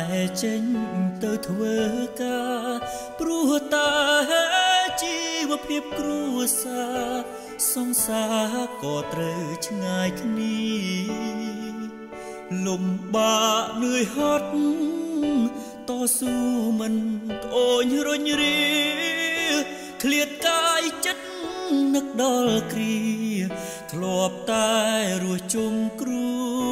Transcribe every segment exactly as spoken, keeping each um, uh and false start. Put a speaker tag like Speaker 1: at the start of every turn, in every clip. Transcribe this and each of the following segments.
Speaker 1: ចេញទៅធ្វើការព្រោះតែជីវភាពគ្រួសារសង្សារក៏ត្រូវឆ្ងាយគ្នាលំបាកនឿយហត់តស៊ូមិនត្អូញរុញរាឃ្លាតកាយចិត្តនឹកដល់គ្រាធ្លាប់តែរស់ជុំគ្រួ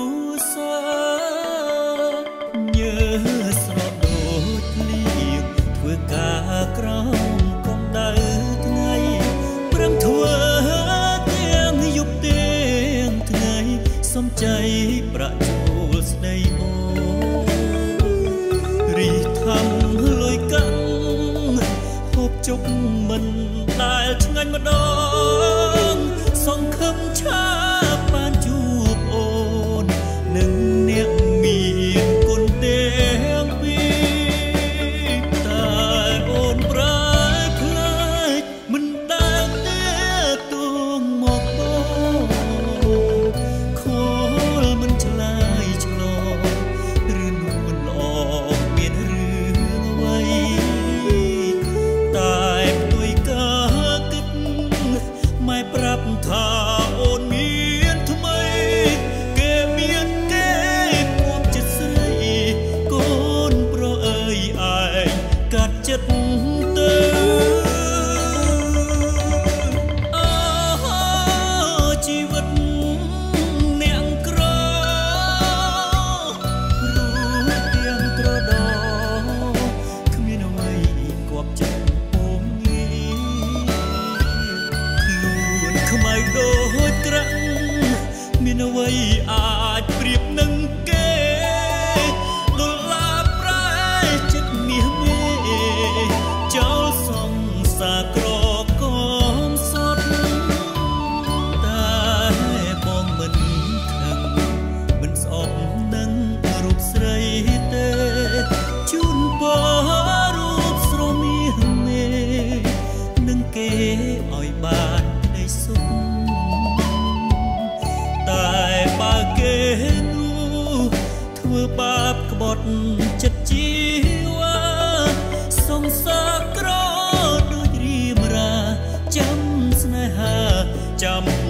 Speaker 1: សារញើសស្រកដូចភ្លៀងធ្វើការក្រោមកម្ដៅថ្ងៃព្រមធ្វើទាំងយប់ទាំងថ្ងៃសំចៃប្រជូលស្ដីអូរីធំលុយកាំងហូបជុកមិនដែលឆ្ងាញ់ម្ដងសង្ឃឹមឆាបបានជួបអូននឹងអ្នកមានគុណទាំងពីរតែអូនប្រែផ្លាច់មិនដែលទេទួងមកបងខលមិនឆ្លើយឆ្លងឬនួនល្អមានរឿងអ្វីតែផ្ទុយកាគិតម៉ែប្រាប់ថាអូនមានថ្មីគេមានគេគប់ចិត្តស្រីកូនប្រអើយឯងកាត់ចិត្តទៅអូជីវិតអ្នកក្រรู้ទាំងត្រដោគ្មានអ្វីគប់ចិត្តអូនងាយខ្លួនខ្មៅដូចក្រាំងមានអ្វីអាចប្រៀបនឹងគេដុល្លារប្រែចិត្តមាសមេចោលសង្សារក្រកំសត់តែបងមិនខឹងមិនស្អប់នឹងរូបស្រីទេជូនបងរូបស្រមៀងមេនឹងគេឲ្យបានក្ដីសុខតែបើគេនោះធ្វើបាបក្បត់ចិត្តជីវ៉ាសង្សារក្រដូចរៀមរាចាំស្នេហាចាំ